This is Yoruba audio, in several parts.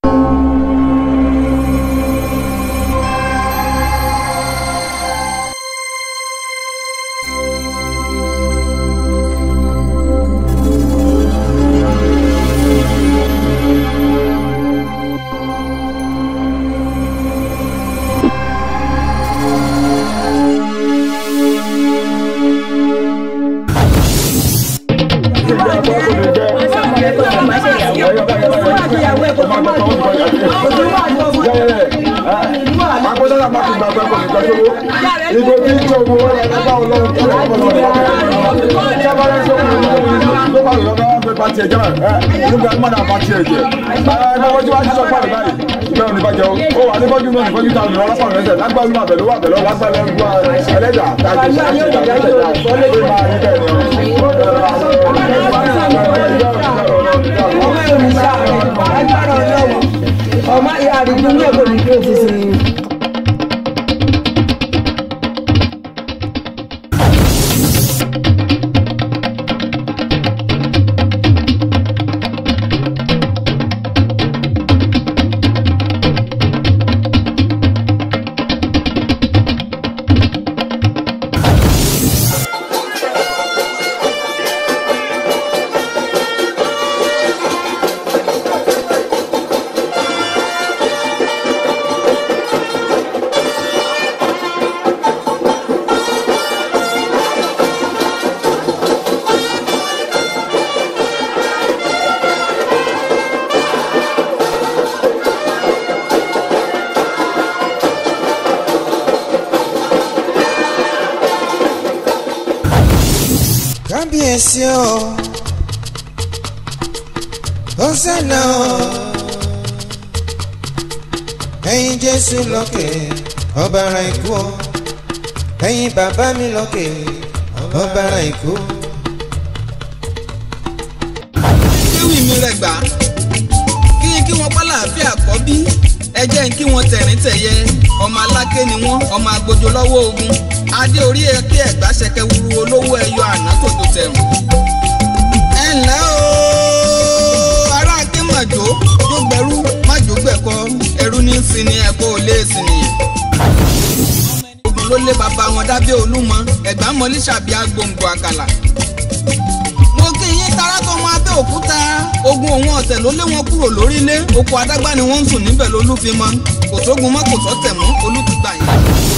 Ẹ̀yin Jésù lókè ọba ara ikú o, ẹ̀yin bàbá mi lókè ọba ara ikú. Ewì mi rẹ̀ gbà kí wọ́n pa láàfin àkọ́bí ẹ jẹ́ kí wọ́n tẹ̀rín tẹ̀yẹ ọmọ aláké ni wọ́n ọmọ agbójó lọ́wọ́ ogun adé orí ẹ̀kí Ẹ̀gbá ṣẹ̀kẹ̀ wuru olówó ẹyọ àná tòjò tẹ̀rùn. Ẹ ǹlẹ́ o ará akémọ̀jó tó gbẹrú májò gbẹ̀kọ ẹrú ní sinmi ẹ̀kọ́ ò lè sinmi. Ogun ló lé bàbá wọn dábẹ́ Olúmọ Ẹ̀gbá mọ́lí ṣàbí agbóǹgbò àkàlà. Mo kí yín tara tó mọ Abeokuta ogun òun ọ̀tẹ̀ ló lé wọn kúrò lórílẹ̀ oko adágbá ni wọ́n ń sùn níbẹ̀ lólú fi mọ́ kò sógun mọ́ kò sọ́tẹ̀ mọ́ Olú ti gbà yín.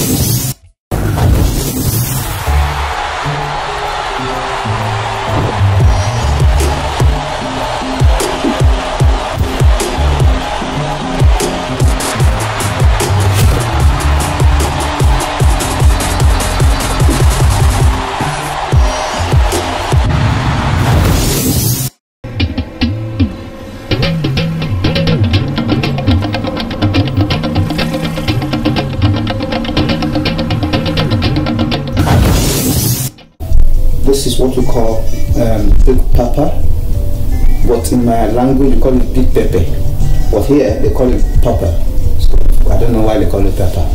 This is what we call big pepper, but in my language we call it big pepper, but here they call it pepper. So I don't know why they call it pepper.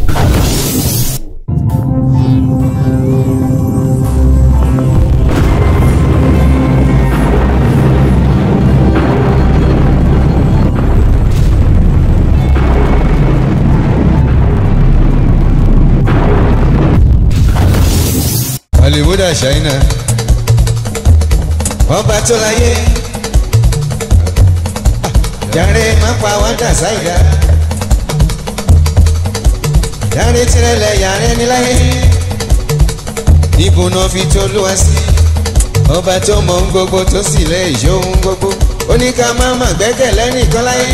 Hollywood China ọba tó láyé jàre má pa wọ́n dà sáìdá jàre tirẹ̀lẹ̀ yàrá ẹni láyé ibo náà fi tó lúwa sí ọba tó mọ ohun gbogbo tó sì lè ṣe ohun gbogbo ó ní ká má má gbẹ́kẹ̀lé nìkan láyé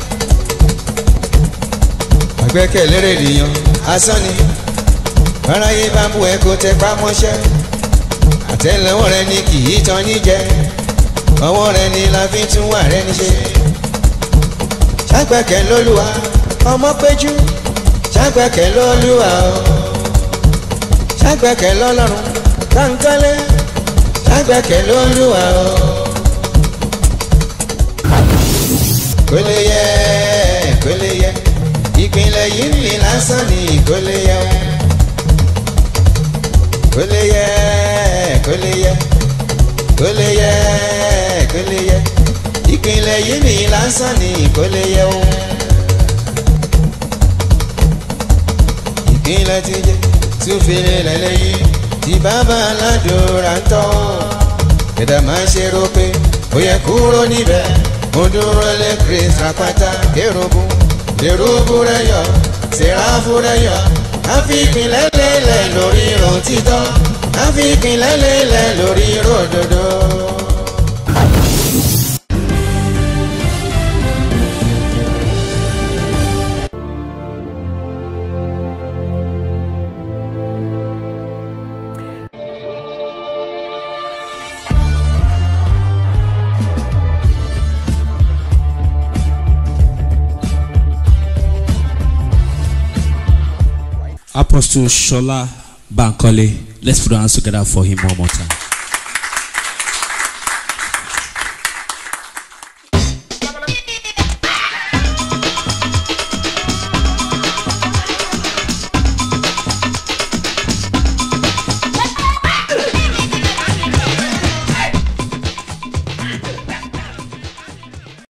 àgbẹ́kẹ̀lé rẹ̀ nìyàn asán ni aráyé bá bú ẹ kó tẹ pamọ́ṣẹ́ àtẹ́lẹwọ́ rẹ ni kì í tán ní jẹ ọwọ́ rẹ ni la fi tún wà rẹ ní ṣe ṣàgbẹ́kẹ̀ lólúwa ọmọ péjú ṣàgbẹ́kẹ̀ lólúwa o ṣàgbẹ́kẹ̀ lọ́lọ́run kánkálé ṣàgbẹ́kẹ̀ lólúwa o kò lè yẹ ìpínlẹ̀ yìí ní lásán ni kò lè yẹ. Kóleyẹ ìpínlẹ̀ yìí ní lásán ni kóleyẹ o. ilẹ̀ ti jẹ́ tún fi lélẹ̀ lẹ́yìn tí bàbá aládùúrà ń tọ́. ẹ̀dá máa ṣe rò pé ó yẹ kúrò níbẹ̀ mo dúró lé Kristi àpáta kérubù kérubù rẹ̀ yọ sẹ́ráfù rẹ̀ yọ àfikún lẹ́lẹ́lẹ́ lórí òtítọ́ àfikún lẹ́lẹ́lẹ́ lórí òdodo. Apostle Sola Bankole. Let's put our hands together for him one more time.